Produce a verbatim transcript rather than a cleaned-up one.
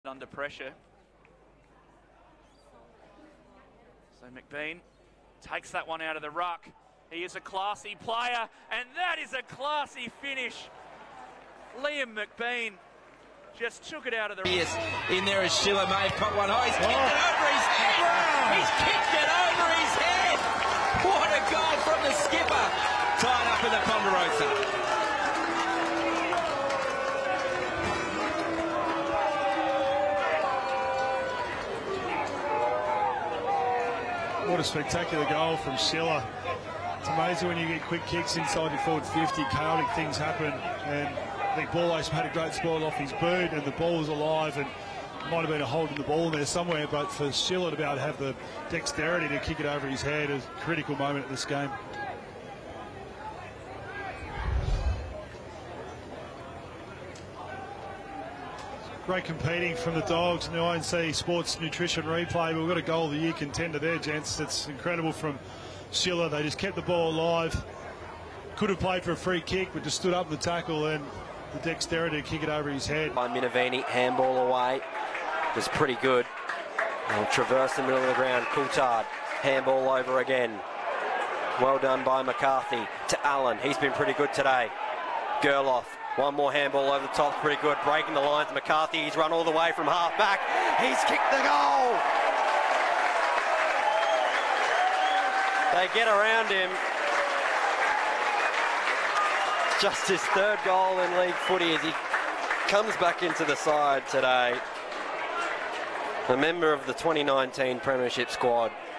under pressure. So McBean takes that one out of the ruck. He is a classy player, and that is a classy finish. Liam McBean just took it out of the ruck. In there as Schiller may have caught one. Oh, he's kicked oh. it over his head. He's kicked it over his head. What a goal from the skipper. Tied up in the Ponderosa. What a spectacular goal from Schiller. It's amazing when you get quick kicks inside your forward fifty, chaotic things happen, and I think Ballways made a great spoil off his boot, and the ball was alive, and might have been a hold in the ball in there somewhere, but for Schiller to be able to have the dexterity to kick it over his head is a critical moment in this game. Great competing from the Dogs in the I N C Sports Nutrition Replay. We've got a goal of the year contender there, gents. It's incredible from Schiller. They just kept the ball alive. Could have played for a free kick, but just stood up in the tackle and the dexterity to kick it over his head. By Minavini, handball away. Was pretty good. They'll traverse the middle of the ground. Coulthard, handball over again. Well done by McCarthy to Allen. He's been pretty good today. Gerloff. One more handball over the top, pretty good. Breaking the lines, McCarthy, he's run all the way from half back. He's kicked the goal! They get around him. Just his third goal in league footy as he comes back into the side today. A member of the twenty nineteen Premiership squad.